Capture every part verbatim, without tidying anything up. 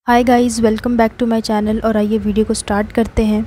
Hi guys, welcome back to my channel. और आइए video को स्टार्ट करते हैं।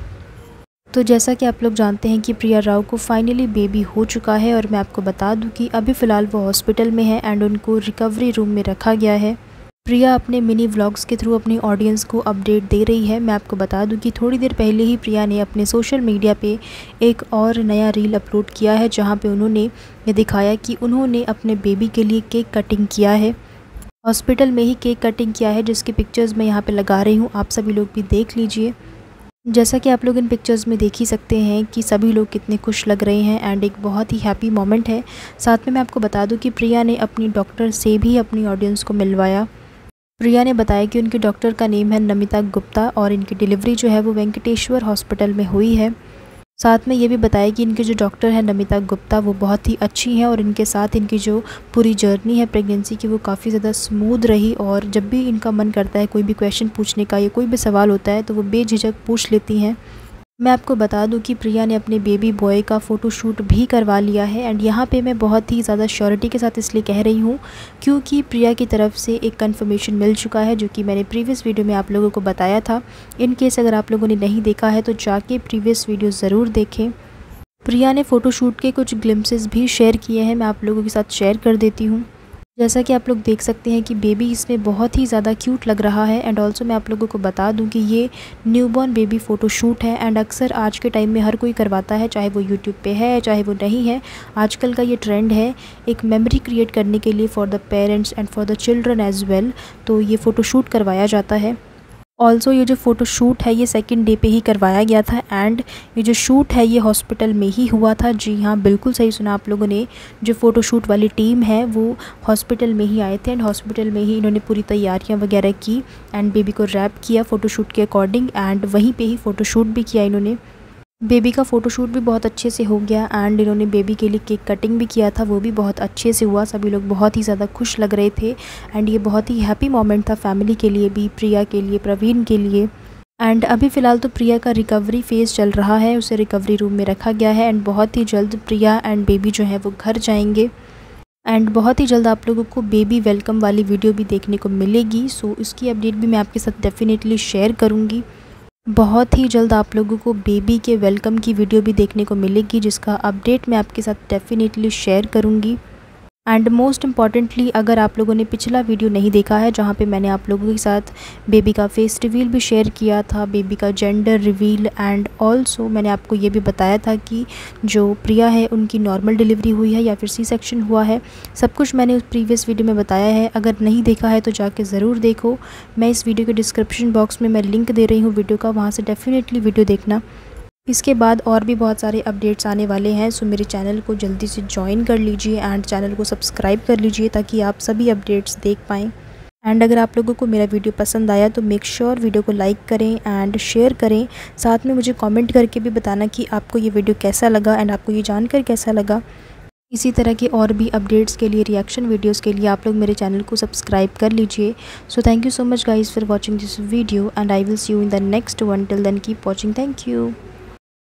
तो जैसा कि आप लोग जानते हैं कि प्रिया राव को फाइनली बेबी हो चुका है और मैं आपको बता दूं कि अभी फ़िलहाल वो हॉस्पिटल में है एंड उनको रिकवरी रूम में रखा गया है। प्रिया अपने मिनी व्लॉग्स के थ्रू अपनी ऑडियंस को अपडेट दे रही है। मैं आपको बता दूं कि थोड़ी देर पहले ही प्रिया ने अपने सोशल मीडिया पे एक और नया रील अपलोड किया है, जहां पे उन्होंने ये दिखाया कि उन्होंने अपने बेबी के लिए केक कटिंग किया है। हॉस्पिटल में ही केक कटिंग किया है, जिसकी पिक्चर्स मैं यहाँ पे लगा रही हूँ, आप सभी लोग भी देख लीजिए। जैसा कि आप लोग इन पिक्चर्स में देख ही सकते हैं कि सभी लोग कितने खुश लग रहे हैं एंड एक बहुत ही हैप्पी मोमेंट है। साथ में मैं आपको बता दूं कि प्रिया ने अपनी डॉक्टर से भी अपनी ऑडियंस को मिलवाया। प्रिया ने बताया कि उनके डॉक्टर का नेम है नमिता गुप्ता और इनकी डिलीवरी जो है वो वेंकटेश्वर हॉस्पिटल में हुई है। साथ में ये भी बताया कि इनके जो डॉक्टर है नमिता गुप्ता वो बहुत ही अच्छी हैं और इनके साथ इनकी जो पूरी जर्नी है प्रेगनेंसी की वो काफ़ी ज़्यादा स्मूथ रही। और जब भी इनका मन करता है कोई भी क्वेश्चन पूछने का या कोई भी सवाल होता है तो वो बेझिझक पूछ लेती हैं। मैं आपको बता दूं कि प्रिया ने अपने बेबी बॉय का फ़ोटोशूट भी करवा लिया है एंड यहाँ पे मैं बहुत ही ज़्यादा श्योरिटी के साथ इसलिए कह रही हूँ क्योंकि प्रिया की तरफ से एक कंफर्मेशन मिल चुका है, जो कि मैंने प्रीवियस वीडियो में आप लोगों को बताया था। इन केस अगर आप लोगों ने नहीं देखा है तो जाके प्रीवियस वीडियो ज़रूर देखें। प्रिया ने फ़ोटोशूट के कुछ ग्लिम्सेस भी शेयर किए हैं, मैं आप लोगों के साथ शेयर कर देती हूँ। जैसा कि आप लोग देख सकते हैं कि बेबी इसमें बहुत ही ज़्यादा क्यूट लग रहा है एंड ऑल्सो मैं आप लोगों को बता दूं कि ये न्यूबॉर्न बेबी फ़ोटोशूट है एंड अक्सर आज के टाइम में हर कोई करवाता है, चाहे वो यूट्यूब पे है चाहे वो नहीं है। आजकल का ये ट्रेंड है एक मेमोरी क्रिएट करने के लिए for the parents and for the children as well, तो ये फ़ोटोशूट करवाया जाता है। ऑल्सो ये जो फ़ोटो शूट है ये सेकंड डे पे ही करवाया गया था एंड ये जो शूट है ये हॉस्पिटल में ही हुआ था। जी हाँ, बिल्कुल सही सुना आप लोगों ने। जो फ़ोटो शूट वाली टीम है वो हॉस्पिटल में ही आए थे एंड हॉस्पिटल में ही इन्होंने पूरी तैयारियां वगैरह की एंड बेबी को रैप किया फ़ोटोशूट के अकॉर्डिंग एंड वहीं पे ही फ़ोटोशूट भी किया इन्होंने। बेबी का फ़ोटोशूट भी बहुत अच्छे से हो गया एंड इन्होंने बेबी के लिए केक कटिंग भी किया था, वो भी बहुत अच्छे से हुआ। सभी लोग बहुत ही ज़्यादा खुश लग रहे थे एंड ये बहुत ही हैप्पी मोमेंट था फैमिली के लिए भी, प्रिया के लिए, प्रवीण के लिए। एंड अभी फ़िलहाल तो प्रिया का रिकवरी फेज़ चल रहा है, उसे रिकवरी रूम में रखा गया है एंड बहुत ही जल्द प्रिया एंड बेबी जो है वो घर जाएंगे एंड बहुत ही जल्द आप लोगों को बेबी वेलकम वाली वीडियो भी देखने को मिलेगी। सो इसकी अपडेट भी मैं आपके साथ डेफिनेटली शेयर करूँगी। बहुत ही जल्द आप लोगों को बेबी के वेलकम की वीडियो भी देखने को मिलेगी, जिसका अपडेट मैं आपके साथ डेफिनेटली शेयर करूंगी। एंड मोस्ट इम्पॉर्टेंटली, अगर आप लोगों ने पिछला वीडियो नहीं देखा है जहां पे मैंने आप लोगों के साथ बेबी का फेस रिवील भी शेयर किया था, बेबी का जेंडर रिवील एंड ऑल्सो मैंने आपको ये भी बताया था कि जो प्रिया है उनकी नॉर्मल डिलीवरी हुई है या फिर सी सेक्शन हुआ है, सब कुछ मैंने उस प्रीवियस वीडियो में बताया है। अगर नहीं देखा है तो जाके ज़रूर देखो। मैं इस वीडियो के डिस्क्रिप्शन बॉक्स में मैं लिंक दे रही हूँ वीडियो का, वहाँ से डेफिनेटली वीडियो देखना। इसके बाद और भी बहुत सारे अपडेट्स आने वाले हैं, सो मेरे चैनल को जल्दी से ज्वाइन कर लीजिए एंड चैनल को सब्सक्राइब कर लीजिए ताकि आप सभी अपडेट्स देख पाएँ। एंड अगर आप लोगों को मेरा वीडियो पसंद आया तो मेक श्योर वीडियो को लाइक करें एंड शेयर करें। साथ में मुझे कमेंट करके भी बताना कि आपको ये वीडियो कैसा लगा एंड आपको ये जानकर कैसा लगा। इसी तरह के और भी अपडेट्स के लिए, रिएक्शन वीडियोस के लिए आप लोग मेरे चैनल को सब्सक्राइब कर लीजिए। So thank you so much guys for watching this video and I will see you in the next one. Till then keep watching. Thank you.